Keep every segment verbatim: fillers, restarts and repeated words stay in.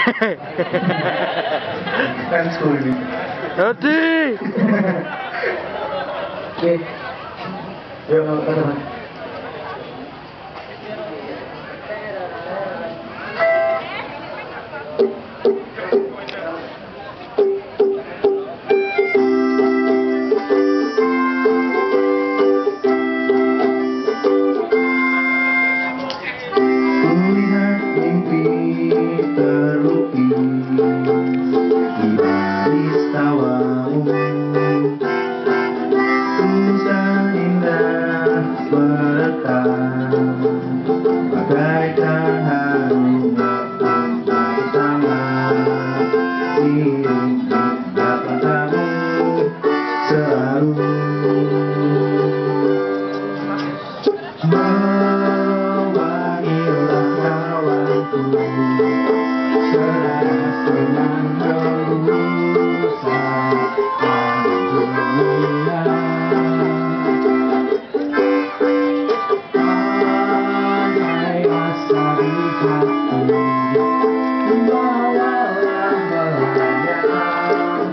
Fansku ini. Hati. Oke. Yuk, teman-teman. Kulihat mimpi terlukis di baris tawamu, susah indah merekam bagaikan harumnya bersama diri dapat kamu selalu mewangilah kawanku selaras dengan gerusan dunia. Andai asa di hati membawalah melayang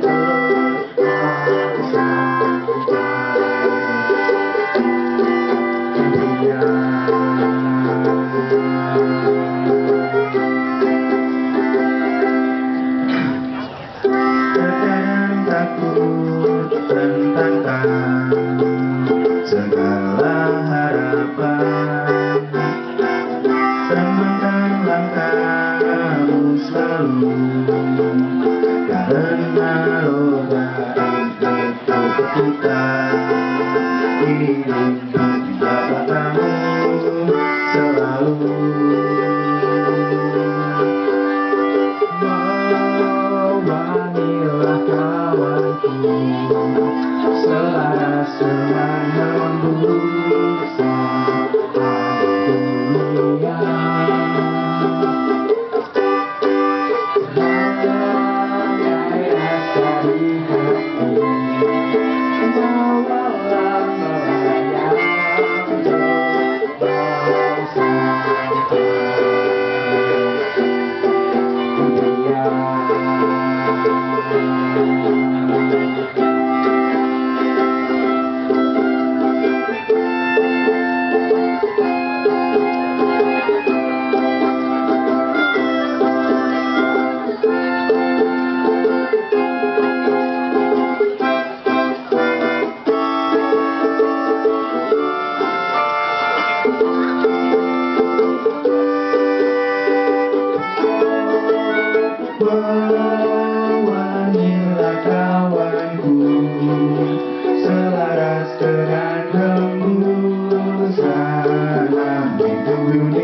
terkadang takut tentangkan segala harapan, sembangkan langkahmu selalu karena roda itu berputar, ingin dapat kamu selalu mewangilah kawanku selaras dengan hembusan dunia. Andai asa di hati membawalah melayang mewangilah kawanku selaras dengan hembusan angin dunia.